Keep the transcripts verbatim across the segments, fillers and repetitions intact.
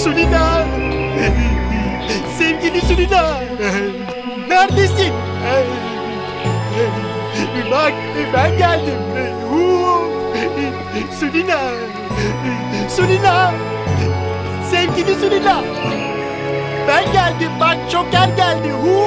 Sulina! Sevgili Sulina! Neredesin? Bak ben geldim. Sulina! Sulina! Sevgili Sulina! Ben geldim bak, Joker geldi.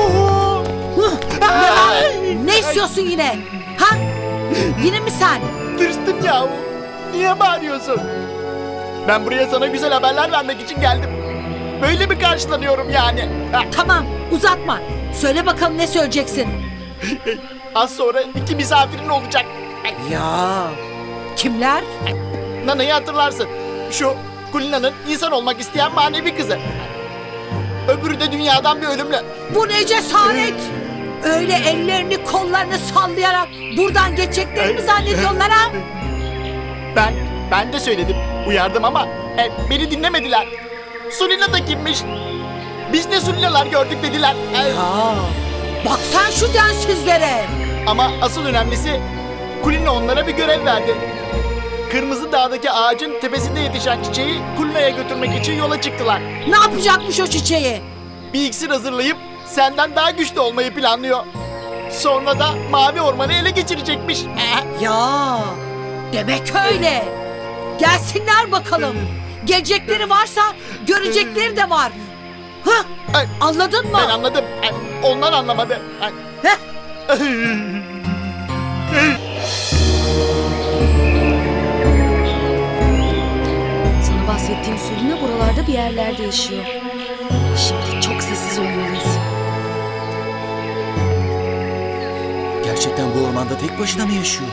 Ne istiyorsun yine? Ha? Yine mi sen? Tırstım ya. Niye bağırıyorsun? Ben buraya sana güzel haberler vermek için geldim. Böyle mi karşılanıyorum yani? Tamam, uzatma. Söyle bakalım ne söyleyeceksin? Az sonra iki misafirin olacak. Ya kimler? Nana'yı hatırlarsın. Şu Kulina'nın insan olmak isteyen manevi kızı. Öbürü de dünyadan bir ölümlü. Bu ne cesaret? Öyle ellerini kollarını sallayarak buradan geçeceklerini mi zannediyorlar ha? Ben, ben de söyledim. Uyardım ama e, beni dinlemediler. Sulina da kimmiş? Biz ne Sulina'lar gördük dediler. E, Ya bak sen şu densizlere. Ama asıl önemlisi Kulina onlara bir görev verdi. Kırmızı Dağ'daki ağacın tepesinde yetişen çiçeği Kulina'ya götürmek için yola çıktılar. Ne yapacakmış o çiçeği? Bir iksir hazırlayıp senden daha güçlü olmayı planlıyor. Sonra da Mavi Orman'ı ele geçirecekmiş. Ya demek öyle. Gelsinler bakalım. Gelecekleri varsa görecekleri de var. Hah, anladın mı? Ben anladım. Onlar anlamadı. Heh. Sana bahsettiğim Sulina buralarda bir yerlerde yaşıyor. Şimdi çok sessiz olmalıyız. Gerçekten bu ormanda tek başına mı yaşıyor?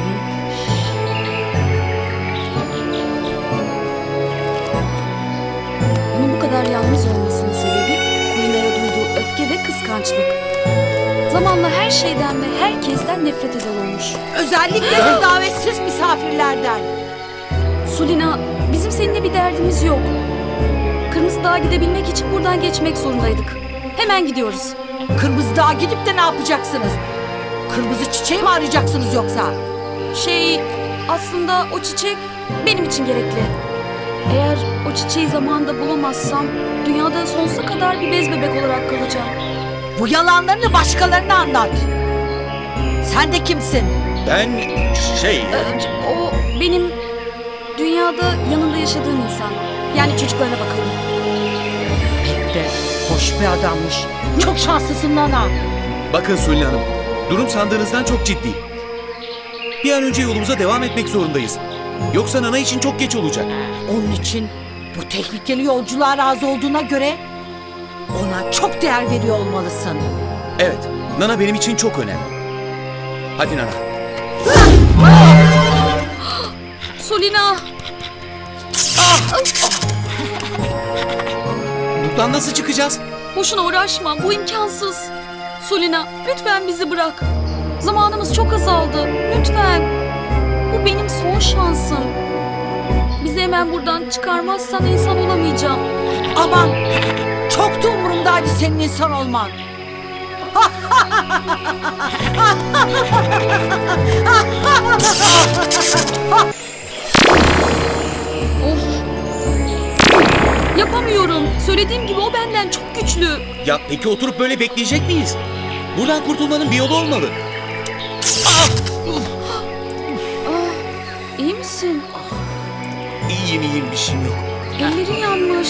Onun bu kadar yalnız olmasının sebebi Kulina'ya duyduğu öfke ve kıskançlık. Zamanla her şeyden ve herkesten nefret eder olmuş. Özellikle de davetsiz misafirlerden. Sulina, bizim seninle bir derdimiz yok. Kırmızı Dağ'a gidebilmek için buradan geçmek zorundaydık. Hemen gidiyoruz. Kırmızı Dağ'a gidip de ne yapacaksınız? Kırmızı çiçeği mi arayacaksınız yoksa? Şey, aslında o çiçek benim için gerekli. Eğer o çiçeği zamanında bulamazsam dünyada sonsuza kadar bir bez bebek olarak kalacağım. Bu yalanlarını başkalarına anlat. Sen de kimsin? Ben şey... Ee, o benim dünyada yanında yaşadığım insan. Yani çocuklarına bakıyorum. Pek de hoş bir adammış. Çok şanslısın Nana. Bakın Sulina Hanım, durum sandığınızdan çok ciddi. Bir an önce yolumuza devam etmek zorundayız. Yoksa Nana için çok geç olacak. Onun için bu tehlikeli yolculuğa razı olduğuna göre ona çok değer veriyor olmalısın. Evet, Nana benim için çok önemli. Hadi Nana. Sulina! Buradan nasıl çıkacağız? Boşuna uğraşma, bu imkansız. Sulina, lütfen bizi bırak. Zamanımız çok azaldı, lütfen. Bu benim son şansım. Bizi hemen buradan çıkarmazsan insan olamayacağım. Aman çok da umurumdaydı senin insan olman. Of! Yapamıyorum. Söylediğim gibi o benden çok güçlü. Ya peki oturup böyle bekleyecek miyiz? Buradan kurtulmanın bir yolu olmalı. Ah, iyi misin? İyiyim iyiyim, bir şeyim yok. Ellerin yanmış.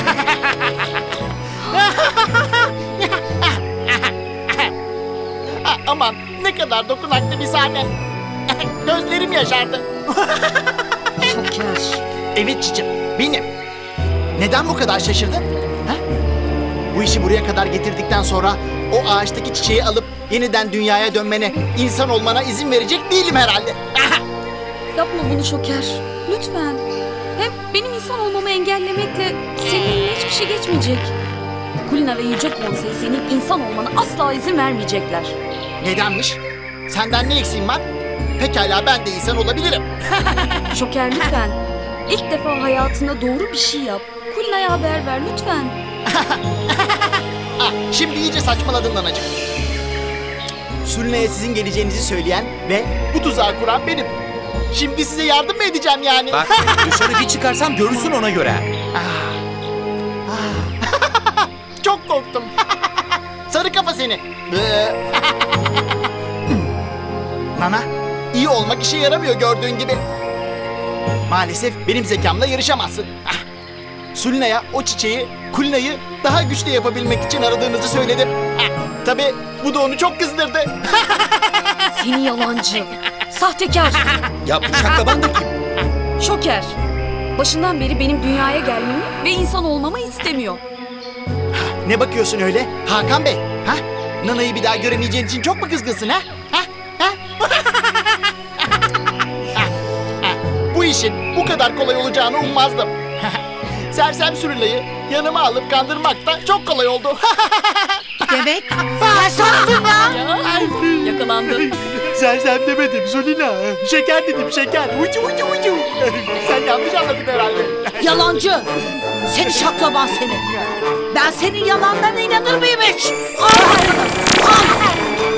Aman ne kadar dokunaklı bir sahne. Gözlerim yaşardı. Şoker. Evet Çiçek, benim. Neden bu kadar şaşırdın? Ha? Bu işi buraya kadar getirdikten sonra o ağaçtaki çiçeği alıp yeniden dünyaya dönmene, insan olmana izin verecek değilim herhalde. Yapma bunu Şoker. Lütfen. Hem benim insan olmamı engellemekle seninle hiçbir şey geçmeyecek. Kulina ve Yüce Konsey senin insan olmana asla izin vermeyecekler. Nedenmiş? Senden ne eksiğim var? Pekala ben de insan olabilirim. Şoker lütfen. İlk defa hayatında doğru bir şey yap. Kulina'ya haber ver lütfen. Ah, şimdi iyice saçmaladın Nanacığım. Sulina'ya sizin geleceğinizi söyleyen ve bu tuzağı kuran benim. Şimdi size yardım mı edeceğim yani? Bak dışarı bir çıkarsam görürsün ona göre. Ah, soktum. Sarı kafa seni. Nana, iyi olmak işe yaramıyor gördüğün gibi. Maalesef benim zekamla yarışamazsın. Ah. Sulina'ya o çiçeği, Kulina'yı daha güçlü yapabilmek için aradığınızı söyledim. Ah. Tabii bu da onu çok kızdırdı. Seni yalancı. Sahtekar. Ya bu şaklaban da kim? Şoker. Başından beri benim dünyaya gelmemi ve insan olmamı istemiyor. Ne bakıyorsun öyle Hakan Bey? Ha? Nana'yı bir daha göremeyeceğin için çok mu kızgınsın ha? Ha? Ha? Bu işin bu kadar kolay olacağını ummazdım. Sersem Sürülay'ı yanıma alıp kandırmak da çok kolay oldu. Demek sen sandın ya. Ya, yakalandı. Sersem demedim Zulina. Şeker dedim şeker. Ucu ucu ucu. Sen yanlış anladın herhalde. Yalancı. Seni şaklaban seni. Ben senin yalanlarına inanır mıyım hiç? Al. Al.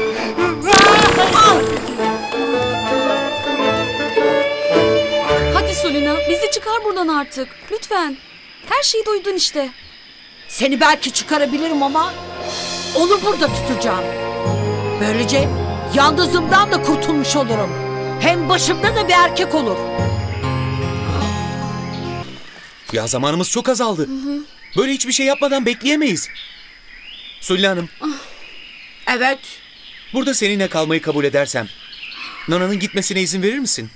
Al. Hadi Sulina, bizi çıkar buradan artık. Lütfen. Her şeyi duydun işte. Seni belki çıkarabilirim ama onu burada tutacağım. Böylece yalnızlığımdan da kurtulmuş olurum. Hem başımda da bir erkek olur. Ya zamanımız çok azaldı. Böyle hiçbir şey yapmadan bekleyemeyiz. Sulina Hanım, Evet. burada seninle kalmayı kabul edersem Nana'nın gitmesine izin verir misin?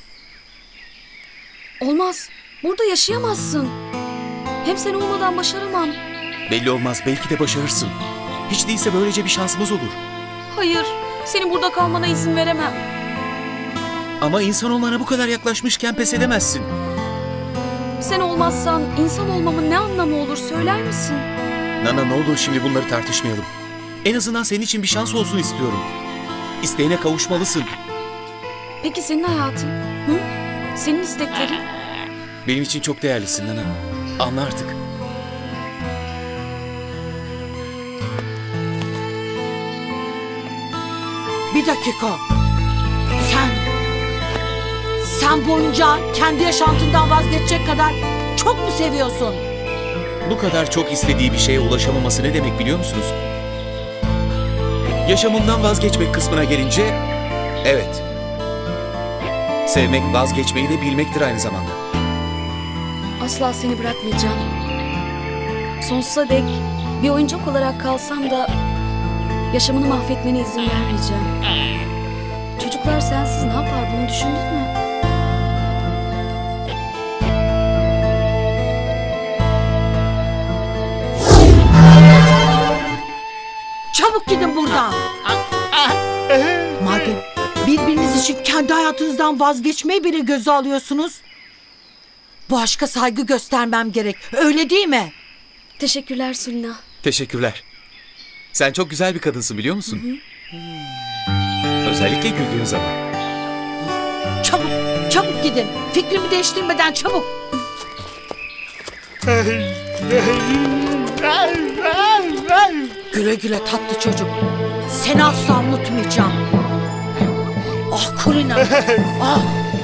Olmaz. Burada yaşayamazsın. Hem sen olmadan başaramam. Belli olmaz, belki de başarırsın. Hiç değilse böylece bir şansımız olur. Hayır, senin burada kalmana izin veremem. Ama insan olmana bu kadar yaklaşmışken pes edemezsin. Sen olmazsan insan olmamın ne anlamı olur söyler misin? Nana ne olur şimdi bunları tartışmayalım. En azından senin için bir şans olsun istiyorum. İsteğine kavuşmalısın. Peki senin hayatın? Hı? Senin isteklerin? Benim için çok değerlisin Nana. Anla artık. Bir dakika. Sen... Sen boyunca kendi yaşantından vazgeçecek kadar çok mu seviyorsun? Bu kadar çok istediği bir şeye ulaşamaması ne demek biliyor musunuz? Yaşamından vazgeçmek kısmına gelince... Evet. Sevmek vazgeçmeyi de bilmektir aynı zamanda. Asla seni bırakmayacağım. Sonsuza dek bir oyuncak olarak kalsam da yaşamını mahvetmene izin vermeyeceğim. Çocuklar sensiz ne yapar bunu düşündün mü? Çabuk gidin buradan. Madem birbiriniz için kendi hayatınızdan vazgeçmeyi bile göze alıyorsunuz, bu aşka saygı göstermem gerek. Öyle değil mi? Teşekkürler Sulina. Teşekkürler. Sen çok güzel bir kadınsın biliyor musun? Hı hı. Özellikle güldüğün zaman. Çabuk, çabuk gidin. Fikrimi değiştirmeden çabuk. Güle güle tatlı çocuk. Seni asla unutmayacağım. Ah Kulina. Ah.